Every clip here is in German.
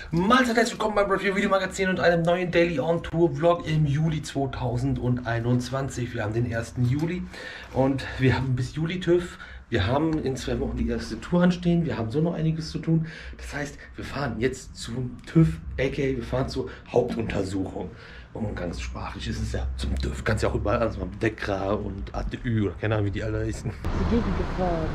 Mahlzeit, herzlich willkommen beim Review Video Magazin und einem neuen Daily on Tour Vlog im Juli 2021. Wir haben den 1. Juli und wir haben bis Juli TÜV. Wir haben in 2 Wochen die erste Tour anstehen. Wir haben so noch einiges zu tun. Das heißt, wir fahren jetzt zum TÜV, aka wir fahren zur Hauptuntersuchung. Umgangssprachlich ist es ja zum TÜV. Kannst ja auch überall, also DEKRA und ATÜ oder keine Ahnung, wie die alle heißen. Die Gegengefahren.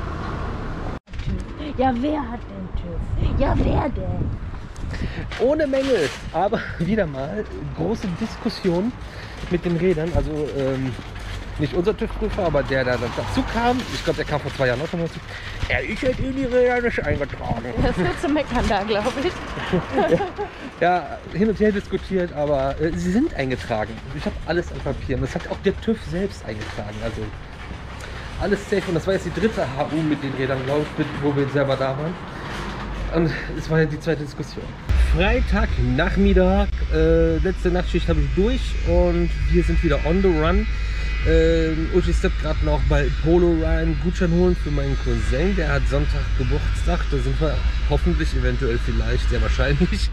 Ja, wer hat denn TÜV? Ja, wer denn? Ohne Mängel, aber wieder mal große Diskussion mit den Rädern. Also nicht unser TÜV-Prüfer, aber der dazu kam. Ich glaube, der kam vor 2 Jahren auch schon dazu. Ja, ich hätte in die Räder nicht eingetragen. Das wird zu meckern da, glaube ich. Ja, hin und her diskutiert, aber sie sind eingetragen. Ich habe alles an Papieren. Das hat auch der TÜV selbst eingetragen. Also alles safe. Und das war jetzt die 3. HU mit den Rädern, glaube ich, wo wir selber da waren. Und es war ja die 2. Diskussion. Freitagnachmittag, letzte Nachtschicht habe ich durch und wir sind wieder on the run. Uschi steppt gerade noch bei Polo rein, Gutschein holen für meinen Cousin, der hat Sonntag Geburtstag. Da sind wir hoffentlich, eventuell vielleicht, sehr wahrscheinlich.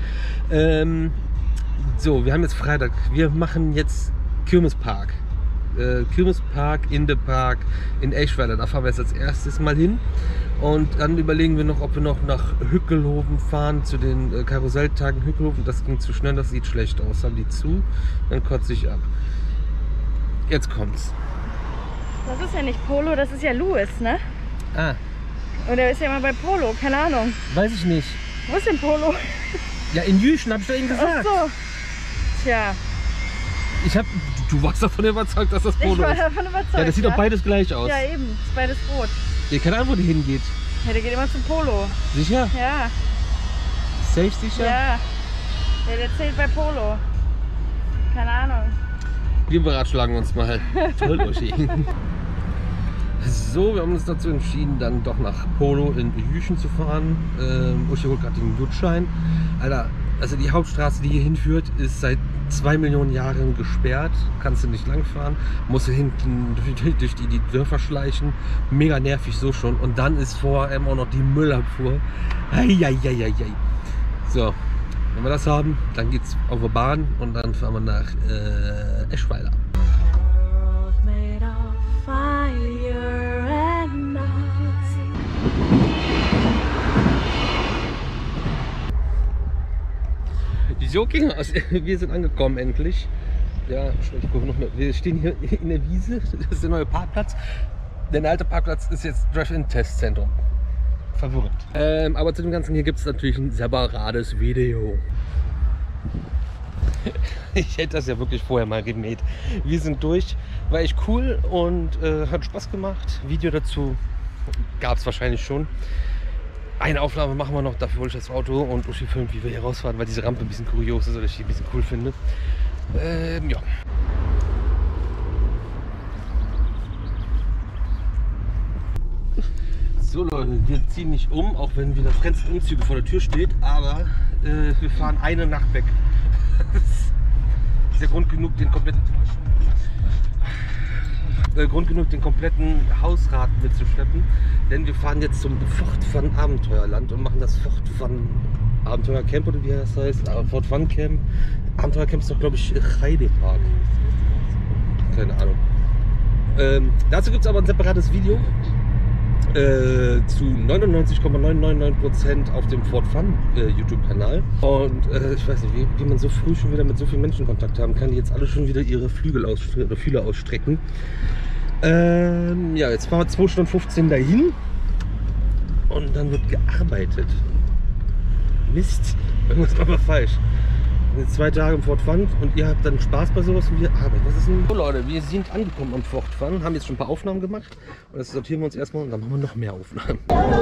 So, wir haben jetzt Freitag. Wir machen jetzt Kirmespark. Kirmespark in the Park in Eschweiler. Da fahren wir jetzt als erstes mal hin. Und dann überlegen wir noch, ob wir noch nach Hückelhoven fahren, zu den Karusselltagen Hückelhoven. Das ging zu schnell, das sieht schlecht aus. Haben die zu, dann kotze ich ab. Jetzt kommt's. Das ist ja nicht Polo, das ist ja Louis, ne? Ah. Und er ist ja immer bei Polo, keine Ahnung. Weiß ich nicht. Wo ist denn Polo? Ja, in Jüchen, hab ich doch eben gesagt. Ach so. Tja. Du warst davon überzeugt, dass das Polo ist. Ich war davon überzeugt. Ja, das sieht doch beides gleich aus. Ja, eben. Das ist beides rot. Ja, keine Ahnung, wo die hingeht. Ja, der geht immer zum Polo. Sicher? Ja. Safe sicher? Ja. Ja, der zählt bei Polo. Keine Ahnung. Wir beratschlagen uns mal. Toll, Uschi. So, wir haben uns dazu entschieden, dann doch nach Polo in Jüchen zu fahren. Uschi holt gerade den Gutschein. Alter, also die Hauptstraße, die hier hinführt, ist seit 2 Millionen Jahren gesperrt. Kannst du nicht lang fahren. Musst du hinten durch die Dörfer schleichen. Mega nervig so schon. Und dann ist vor allem auch noch die Müllabfuhr. Eieieiei. So, wenn wir das haben, dann geht's auf die Bahn und dann fahren wir nach Eschweiler. So ging es. Wir sind angekommen endlich. Ja, ich gucke noch mal. Wir stehen hier in der Wiese. Das ist der neue Parkplatz. Der alte Parkplatz ist jetzt Drive-In-Testzentrum. Verwirrend. Aber zu dem Ganzen hier gibt es natürlich ein separates Video. Ich hätte das ja wirklich vorher mal gemäht. Wir sind durch. War echt cool und hat Spaß gemacht. Video dazu gab es wahrscheinlich schon. Eine Aufnahme machen wir noch, dafür hole ich das Auto und Uschi filmt, wie wir hier rausfahren, weil diese Rampe ein bisschen kurios ist oder ich die ein bisschen cool finde. Ja. So Leute, wir ziehen nicht um, auch wenn wieder Frenzl Umzüge vor der Tür steht, aber wir fahren eine Nacht weg. Das ist ja Grund genug, den kompletten Hausrat mitzuschleppen, denn wir fahren jetzt zum Fort Fun Abenteuerland und machen das Fort Fun Abenteuercamp oder wie das heißt, Fort Fun Camp. Abenteuercamp ist doch, glaube ich, Heidepark. Keine Ahnung. Dazu gibt es aber ein separates Video zu 99,999% auf dem Fort Fun YouTube-Kanal. Und ich weiß nicht, wie man so früh schon wieder mit so vielen Menschen Kontakt haben kann, die jetzt alle schon wieder ihre Fühler ausstrecken. Ja, jetzt fahren wir 2 Stunden 15 dahin und dann wird gearbeitet. Mist, irgendwas war aber falsch. Jetzt 2 Tage im Fort Fun und ihr habt dann Spaß bei sowas und wir arbeiten. Was ist denn? So Leute, wir sind angekommen am Fort Fun, haben jetzt schon ein paar Aufnahmen gemacht und das sortieren wir uns erstmal und dann machen wir noch mehr Aufnahmen.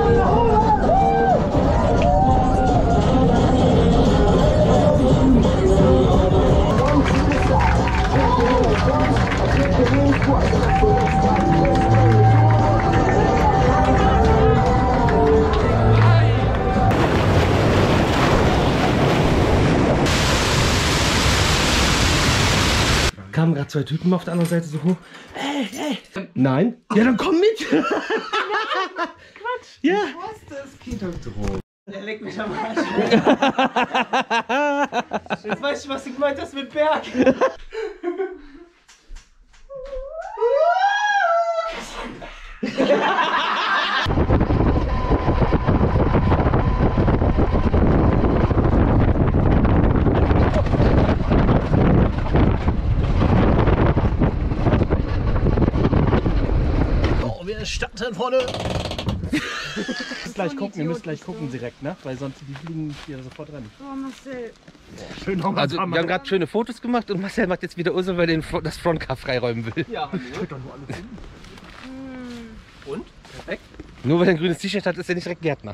Kamen gerade 2 Typen auf der anderen Seite so hoch. Hey. Nein? Ja, dann komm mit. Quatsch. Ja. Ich wusste, es geht halt drum. Der leckt mich am Arsch. Jetzt weißt du, was du gemeint hast mit Berg. Oh, wir starten vorne. Ihr müsst gleich gucken direkt, ne? Weil sonst die fliegen hier sofort rein. Oh, Marcel. Schön nochmal. Also, wir haben gerade schöne Fotos gemacht und Marcel macht jetzt wieder Ursel, weil er das Frontcar freiräumen will. Ja, steht doch nur alles hin. Und? Perfekt. Nur weil er ein grünes T-Shirt hat, ist er nicht direkt Gärtner.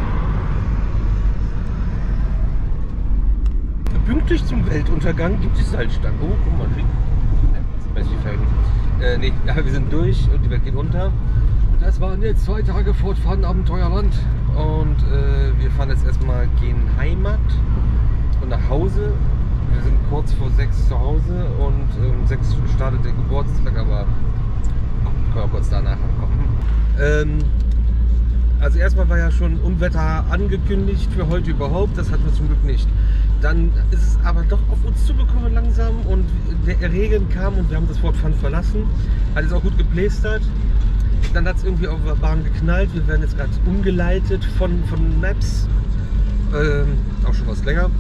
Pünktlich zum Weltuntergang gibt es Salzstangen. Oh, guck mal, schick. Das sind die Felgen. Nee, ja, wir sind durch und die Welt geht unter. Das waren jetzt 2 Tage Fortfahren Abenteuerland. Und wir fahren jetzt erstmal gegen Heimat und nach Hause. Wir sind kurz vor 6 zu Hause und um 6 startet der Geburtstag, aber können wir kurz danach ankommen. Also erstmal war ja schon Unwetter angekündigt für heute überhaupt, das hatten wir zum Glück nicht. Dann ist es aber doch auf uns zugekommen langsam und der Regen kam und wir haben das Fortfahren verlassen. Hat es auch gut geplästert. Dann hat es irgendwie auf der Bahn geknallt. Wir werden jetzt gerade umgeleitet von Maps. Auch schon was länger.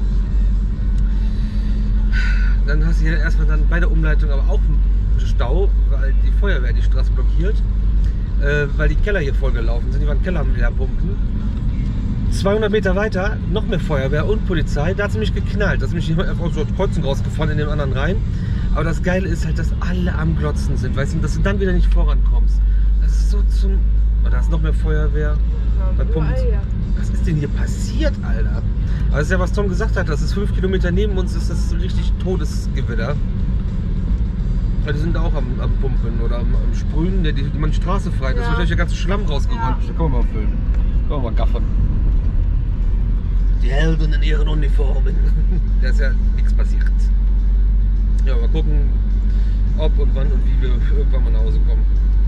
Dann hast du hier erstmal dann bei der Umleitung aber auch einen Stau, weil die Feuerwehr die Straße blockiert. Weil die Keller hier vollgelaufen sind. Die waren Keller am Leerpumpen. 200 Meter weiter noch mehr Feuerwehr und Polizei. Da hat es nämlich geknallt. Da ist nämlich einfach so Kreuzung rausgefahren in den anderen rein. Aber das Geile ist halt, dass alle am Glotzen sind, weißt du, dass du dann wieder nicht vorankommst. Das ist so zum... Oh, da ist noch mehr Feuerwehr. Da pumpt. Was ist denn hier passiert, Alter? Aber das ist ja, was Tom gesagt hat, das ist 5 Kilometer neben uns, ist das so richtig Todesgewitter. Ja, die sind auch am Pumpen oder am Sprühen, die machen die Straße frei. Da ist wahrscheinlich der ganze Schlamm rausgeräumt. Ja. Da können wir mal füllen. Können wir mal gaffern. Die Helden in ihren Uniformen. Da ist ja nichts passiert. Ja, mal gucken, ob und wann und wie wir irgendwann mal nach Hause kommen.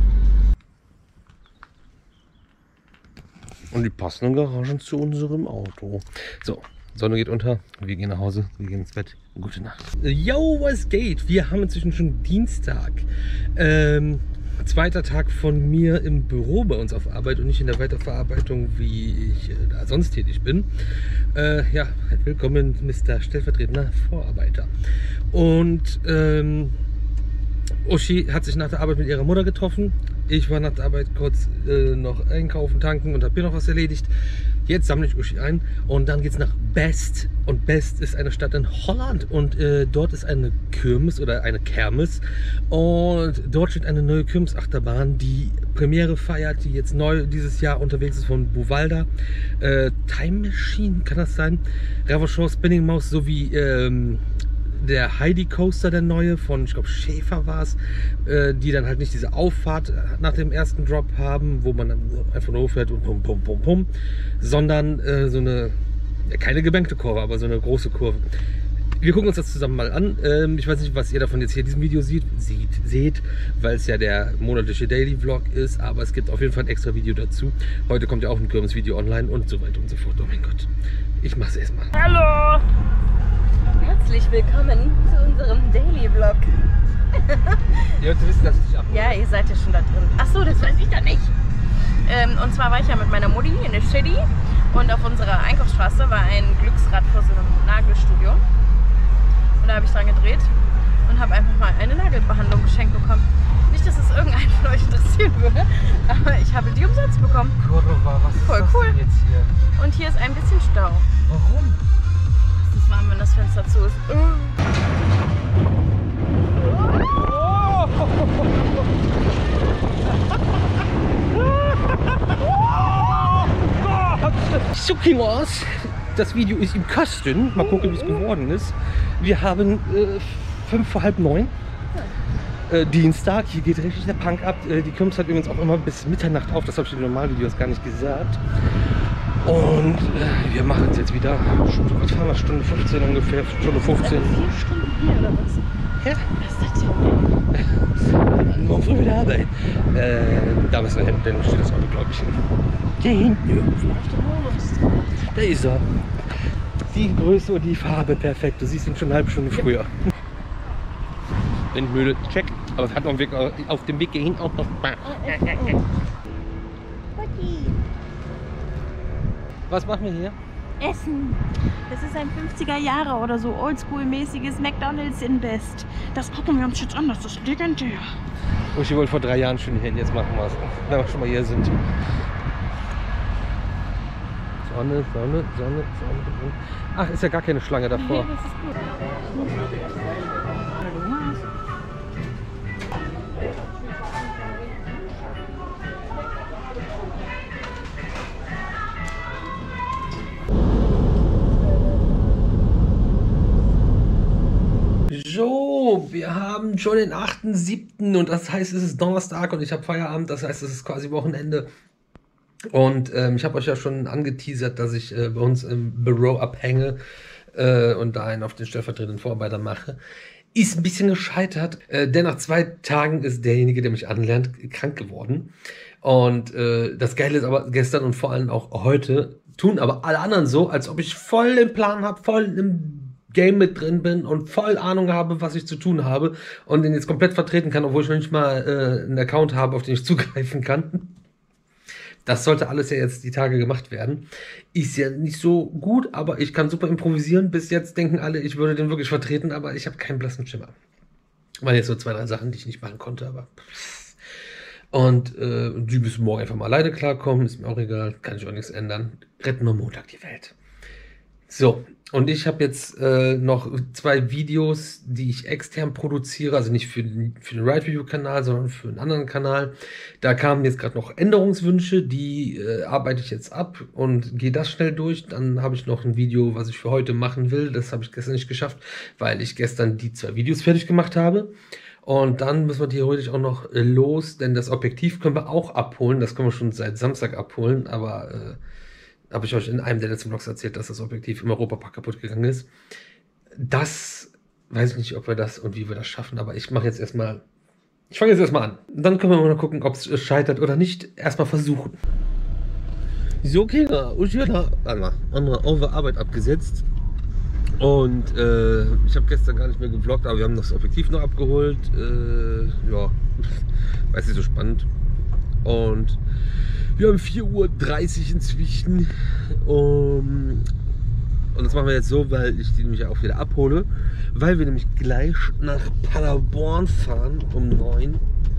Und die passenden Garagen zu unserem Auto. So, Sonne geht unter, wir gehen nach Hause, wir gehen ins Bett. Gute Nacht. Yo, was geht? Wir haben inzwischen schon Dienstag. Zweiter Tag von mir im Büro bei uns auf Arbeit und nicht in der Weiterverarbeitung, wie ich da sonst tätig bin. Ja, willkommen, Mr. stellvertretender Vorarbeiter. Und Uschi hat sich nach der Arbeit mit ihrer Mutter getroffen. Ich war nach der Arbeit kurz noch einkaufen, tanken und habe hier noch was erledigt. Jetzt sammle ich Uschi ein und dann geht es nach Best. Und Best ist eine Stadt in Holland und dort ist eine Kirmes oder eine Kermes. Und dort steht eine neue Kirmesachterbahn, die Premiere feiert, die jetzt neu dieses Jahr unterwegs ist von Buwalda. Time Machine, kann das sein? Ravachon Spinning Maus sowie der Heidi Coaster, der neue von, ich glaube, Schäfer war es, die dann halt nicht diese Auffahrt nach dem ersten Drop haben, wo man dann einfach nur hochfährt und pum, pum, pum, pum, sondern so eine, ja, keine gebankte Kurve, aber so eine große Kurve. Wir gucken uns das zusammen mal an. Ich weiß nicht, was ihr davon jetzt hier in diesem Video seht, weil es ja der monatliche Daily Vlog ist, aber es gibt auf jeden Fall ein extra Video dazu. Heute kommt ja auch ein Kirmes-Video online und so weiter und so fort. Oh mein Gott, ich mach's erstmal. Hallo! Herzlich willkommen zu unserem Daily Vlog. Ihr wollt wissen, dass ich dich abhole. Ja, ihr seid ja schon da drin. Ach so, das weiß ich da nicht. Und zwar war ich ja mit meiner Mutti in der City und auf unserer Einkaufsstraße war ein Glücksrad vor so einem Nagelstudio. Und da habe ich dran gedreht und habe einfach mal eine Nagelbehandlung geschenkt bekommen. Nicht, dass es irgendeinen von euch interessieren würde, aber ich habe die umsonst bekommen. Kurva, was ist Voll das cool. denn jetzt hier? Und hier ist ein bisschen Stau. Warum? Das ist warm, wenn das Fenster zu ist. So Kinos, das Video ist im Kasten. Mal gucken, wie es geworden ist. Wir haben 5 vor halb 9. Dienstag, hier geht richtig der Punk ab. Die Kirmes hat übrigens auch immer bis Mitternacht auf. Das habe ich in den Normalvideos gar nicht gesagt. Und wir machen es jetzt wieder. Was fahren wir? Stunde 15 ungefähr. Stunde 15. 4 Stunden hier oder was? Ja. Was ist das denn? Morgen früh wieder arbeiten. Da müssen wir hin, denn steht das Auto, glaube ich. Hier hinten irgendwo. Da ist er. Die Größe und die Farbe perfekt. Du siehst ihn schon eine halbe Stunde früher. Windmühle, check. Aber es hat noch auf dem Weg hin auch noch. Was machen wir hier? Essen. Das ist ein 50er Jahre oder so oldschool-mäßiges McDonald's in Best. Das gucken wir uns jetzt an, das ist legendär. Ich wollte vor 3 Jahren schon hin, jetzt machen wir es. Wenn wir schon mal hier sind. Sonne, Sonne, Sonne, Sonne. Ach, ist ja gar keine Schlange davor. Ja, das ist gut. So, wir haben schon den 8.7. und das heißt, es ist Donnerstag und ich habe Feierabend, das heißt, es ist quasi Wochenende. Und ich habe euch ja schon angeteasert, dass ich bei uns im Büro abhänge und da einen auf den stellvertretenden Vorarbeiter mache. Ist ein bisschen gescheitert, denn nach 2 Tagen ist derjenige, der mich anlernt, krank geworden. Und das Geile ist aber, gestern und vor allem auch heute tun aber alle anderen so, als ob ich voll den Plan habe, voll im Game mit drin bin und voll Ahnung habe, was ich zu tun habe und den jetzt komplett vertreten kann, obwohl ich noch nicht mal einen Account habe, auf den ich zugreifen kann. Das sollte alles ja jetzt die Tage gemacht werden. Ist ja nicht so gut, aber ich kann super improvisieren. Bis jetzt denken alle, ich würde den wirklich vertreten, aber ich habe keinen blassen Schimmer. Waren jetzt so 2, 3 Sachen, die ich nicht machen konnte, aber... Und die müssen morgen einfach mal alleine klarkommen, ist mir auch egal, kann ich auch nichts ändern. Retten wir Montag die Welt. So, und ich habe jetzt noch 2 Videos, die ich extern produziere, also nicht für den Ride Review Kanal, sondern für einen anderen Kanal. Da kamen jetzt gerade noch Änderungswünsche, die arbeite ich jetzt ab und gehe das schnell durch. Dann habe ich noch ein Video, was ich für heute machen will. Das habe ich gestern nicht geschafft, weil ich gestern die 2 Videos fertig gemacht habe. Und dann müssen wir theoretisch auch noch los, denn das Objektiv können wir auch abholen. Das können wir schon seit Samstag abholen, aber habe ich euch in einem der letzten Vlogs erzählt, dass das Objektiv im Europapark kaputt gegangen ist. Das weiß ich nicht, ob wir das und wie wir das schaffen, aber ich fange jetzt erstmal an. Dann können wir mal gucken, ob es scheitert oder nicht. Erstmal versuchen. So, Kinder, ich habe andere Arbeit abgesetzt. Und ich habe gestern gar nicht mehr gevloggt, aber wir haben das Objektiv noch abgeholt. Ja, weiß nicht, so spannend. Und wir haben 4:30 Uhr inzwischen. Und das machen wir jetzt so, weil ich die nämlich auch wieder abhole. Weil wir nämlich gleich nach Paderborn fahren um 9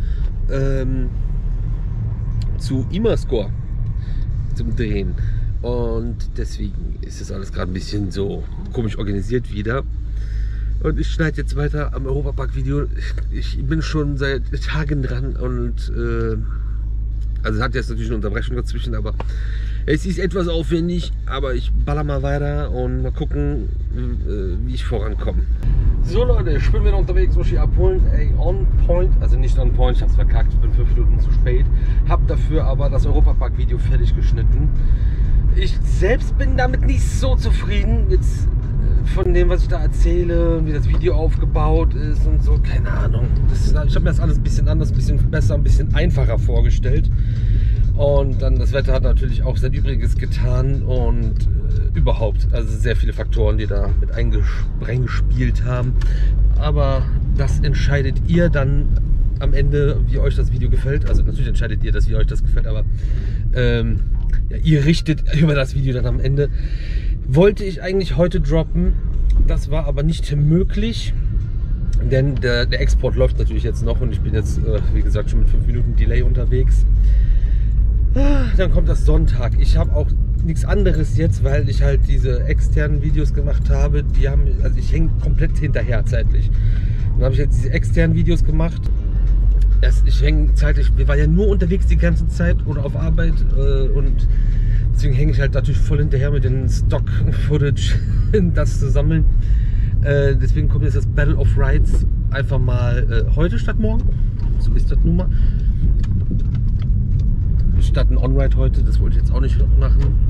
zu Imascore zum Drehen. Und deswegen ist das alles gerade ein bisschen so komisch organisiert wieder. Und ich schneide jetzt weiter am Europapark-Video. Ich bin schon seit Tagen dran und also es hat jetzt natürlich eine Unterbrechung dazwischen, aber es ist etwas aufwendig, aber ich baller mal weiter und mal gucken, wie ich vorankomme. So Leute, ich bin wieder unterwegs, muss ich abholen. Ey, on point, also nicht on point, ich hab's verkackt, ich bin 5 Minuten zu spät. Hab dafür aber das Europapark-Video fertig geschnitten. Ich selbst bin damit nicht so zufrieden, jetzt von dem, was ich da erzähle, wie das Video aufgebaut ist und so, keine Ahnung. Ich habe mir das alles ein bisschen anders, ein bisschen besser, ein bisschen einfacher vorgestellt. Und dann das Wetter hat natürlich auch sein Übriges getan und überhaupt, also sehr viele Faktoren, die da mit reingespielt haben. Aber das entscheidet ihr dann am Ende, wie euch das Video gefällt. Also natürlich entscheidet ihr das, wie euch das gefällt, aber ja, ihr richtet über das Video dann am Ende. Wollte ich eigentlich heute droppen, das war aber nicht möglich, denn der Export läuft natürlich jetzt noch und ich bin jetzt, wie gesagt, schon mit 5 Minuten Delay unterwegs. Dann kommt das Sonntag. Ich habe auch nichts anderes jetzt, weil ich halt diese externen Videos gemacht habe. Die haben, also ich hänge komplett hinterher zeitlich. Dann habe ich jetzt diese externen Videos gemacht. Ich hänge zeitlich, wir waren ja nur unterwegs die ganze Zeit oder auf Arbeit und deswegen hänge ich halt natürlich voll hinterher mit den Stock-Footage, das zu sammeln. Deswegen kommt jetzt das Battle of Rides einfach mal heute statt morgen. So ist das nun mal. Statt ein On-Ride heute, das wollte ich jetzt auch nicht machen.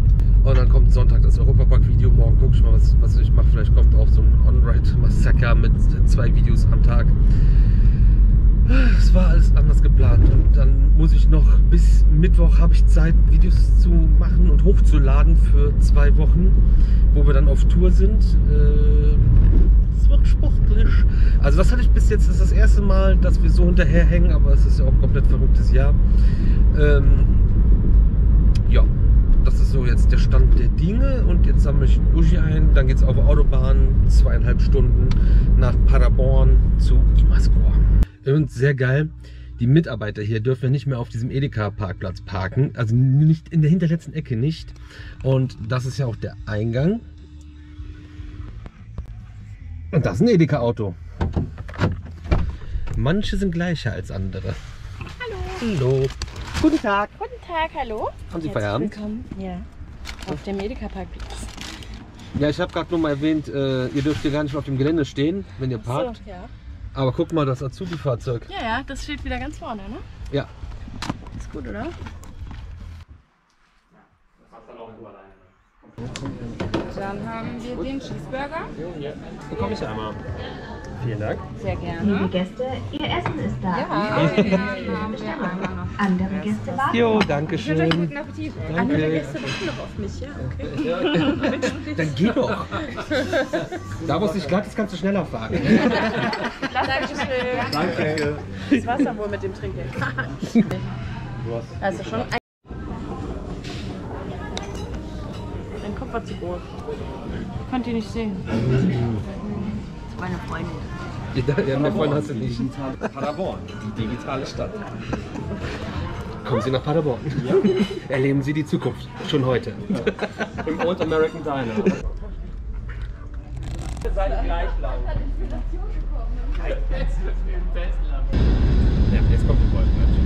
Und dann kommt Sonntag das Europapark-Video. Morgen gucke ich mal, was ich mache. Vielleicht kommt auch so ein On-Ride-Massaker mit 2 Videos am Tag. Es war alles anders geplant. Und dann muss ich noch bis Mittwoch habe ich Zeit, Videos zu machen und hochzuladen für 2 Wochen, wo wir dann auf Tour sind. Es wird sportlich. Also das hatte ich bis jetzt, das ist das erste Mal, dass wir so hinterherhängen, aber es ist ja auch ein komplett verrücktes Jahr. Ja, das ist so jetzt der Stand der Dinge und jetzt sammle ich Uschi ein, dann geht es auf der Autobahn 2,5 Stunden nach Paderborn zu Imascore. Und sehr geil, die Mitarbeiter hier dürfen nicht mehr auf diesem Edeka-Parkplatz parken, also nicht in der hinterletzten Ecke nicht. Und das ist ja auch der Eingang. Und das ist ein Edeka-Auto. Manche sind gleicher als andere. Hallo. Hallo. Guten Tag. Guten Tag, hallo. Haben Sie Feierabend? Willkommen. Ja. Auf dem Edeka-Parkplatz. Ja, ich habe gerade nur mal erwähnt, ihr dürft hier gar nicht auf dem Gelände stehen, wenn ihr parkt. So, ja. Aber guck mal, das Azubi-Fahrzeug. Ja, das steht wieder ganz vorne, ne? Ja. Ist gut, oder? Dann haben wir den Cheeseburger. Bekomme ich einmal. Vielen Dank. Sehr gerne. Liebe Gäste, Ihr Essen ist da. Ja, haben wir einmal noch. Andere Gäste warten. Jo, Ich danke wünsche euch schön. guten Appetit. Andere Danke. Gäste warten noch auf mich, ja, okay. Dann geh doch. Da muss ich glatt, das kannst du schneller fahren. Dankeschön. Danke. Das Wasser wohl mit dem Trinkgeld. Also schon Dein Kopf war zu groß. Könnt ihr nicht sehen. Meine Freundin. Ja, mehr Freunde hast du nicht. Paderborn, die digitale Stadt. Kommen Sie nach Paderborn. Ja. Erleben Sie die Zukunft. Schon heute. Im Old American Diner. Seid gleich laut. Ja, jetzt kommt die Wolke natürlich.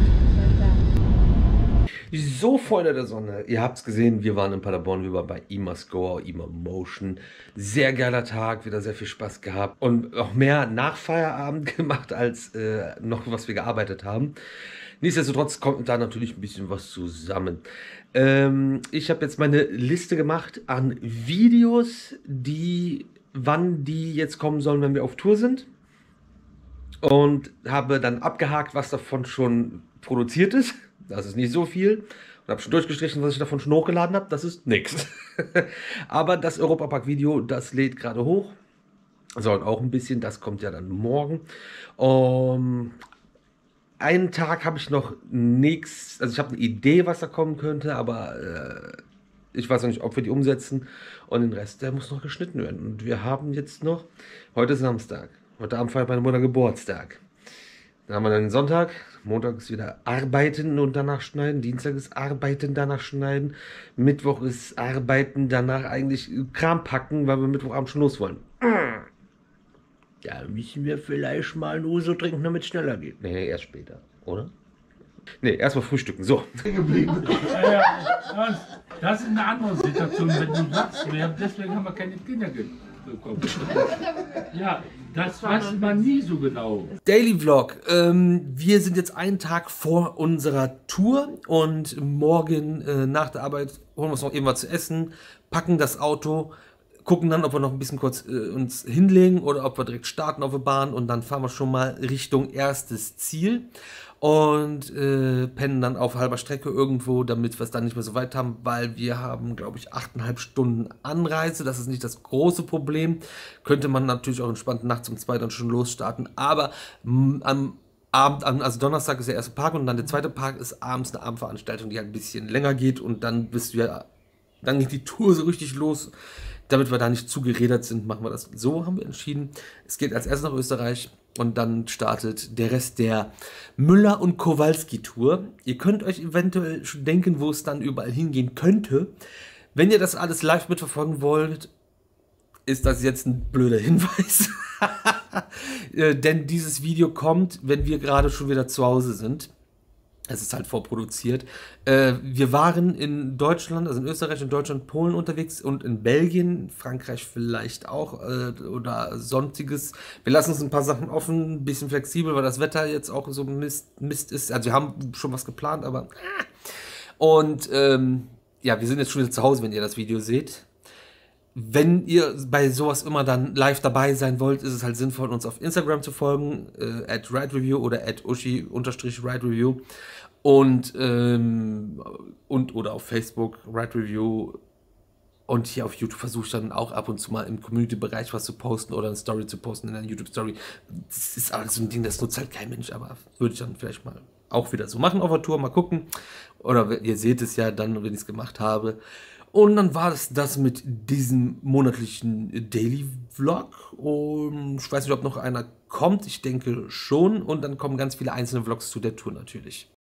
So, Freunde der Sonne, ihr habt es gesehen, wir waren in Paderborn, wir waren bei Imascore, Imamotion. Sehr geiler Tag, wieder sehr viel Spaß gehabt und auch mehr nach Feierabend gemacht, als noch was wir gearbeitet haben. Nichtsdestotrotz kommt da natürlich ein bisschen was zusammen. Ich habe jetzt meine Liste gemacht an Videos, wann die jetzt kommen sollen, wenn wir auf Tour sind. Und habe dann abgehakt, was davon schon produziert ist. Das ist nicht so viel. Und habe schon durchgestrichen, was ich davon schon hochgeladen habe. Das ist nichts. Aber das Europapark-Video, das lädt gerade hoch. Dauert auch ein bisschen. Das kommt ja dann morgen. Einen Tag habe ich noch nichts. Also ich habe eine Idee, was da kommen könnte. Aber ich weiß noch nicht, ob wir die umsetzen. Und den Rest, der muss noch geschnitten werden. Und wir haben jetzt noch, heute ist Samstag. Heute Abend feiert meine Mutter Geburtstag. Dann haben wir dann den Sonntag. Montag ist wieder Arbeiten und danach schneiden. Dienstag ist Arbeiten, danach schneiden. Mittwoch ist Arbeiten, danach eigentlich Kram packen, weil wir Mittwochabend schon los wollen. Da müssen wir vielleicht mal einen Uso trinken, damit es schneller geht. Nee, erst später, oder? Nee, erstmal frühstücken. So. Ja, das ist eine andere Situation, wenn du sagst, deswegen haben wir keine Kinder bekommen. Ja, das weiß man nie so genau. Daily Vlog. Wir sind jetzt einen Tag vor unserer Tour und morgen nach der Arbeit holen wir uns noch irgendwas zu essen, packen das Auto, gucken dann, ob wir noch ein bisschen kurz uns hinlegen oder ob wir direkt starten auf der Bahn und dann fahren wir schon mal Richtung erstes Ziel und pennen dann auf halber Strecke irgendwo, damit wir es dann nicht mehr so weit haben, weil wir haben, glaube ich, 8,5 Stunden Anreise. Das ist nicht das große Problem. Könnte man natürlich auch entspannt nachts um 2 dann schon losstarten, aber am Abend, also Donnerstag ist der erste Park und dann der zweite Park ist abends eine Abendveranstaltung, die halt ein bisschen länger geht und dann dann geht die Tour so richtig los. Damit wir da nicht zu gerädert sind, machen wir das. So haben wir entschieden. Es geht als erstes nach Österreich und dann startet der Rest der Müller- und Kowalski-Tour. Ihr könnt euch eventuell schon denken, wo es dann überall hingehen könnte. Wenn ihr das alles live mitverfolgen wollt, ist das jetzt ein blöder Hinweis. Denn dieses Video kommt, wenn wir gerade schon wieder zu Hause sind. Es ist halt vorproduziert. Wir waren in Deutschland, also in Österreich, in Deutschland, Polen unterwegs und in Belgien, Frankreich vielleicht auch oder sonstiges. Wir lassen uns ein paar Sachen offen, ein bisschen flexibel, weil das Wetter jetzt auch so Mist ist. Also wir haben schon was geplant, aber... Und ja, wir sind jetzt schon wieder zu Hause, wenn ihr das Video seht. Wenn ihr bei sowas immer dann live dabei sein wollt, ist es halt sinnvoll, uns auf Instagram zu folgen, @ridereview oder @uschi_ridereview und oder auf Facebook ridereview. Und hier auf YouTube versuche ich dann auch ab und zu mal im Community-Bereich was zu posten oder eine Story zu posten in einer YouTube-Story. Das ist alles so ein Ding, das nutzt halt kein Mensch, aber würde ich dann vielleicht mal auch wieder so machen auf der Tour, mal gucken. Oder ihr seht es ja dann, wenn ich es gemacht habe. Und dann war das mit diesem monatlichen Daily-Vlog. Und ich weiß nicht, ob noch einer kommt. Ich denke schon. Und dann kommen ganz viele einzelne Vlogs zu der Tour natürlich.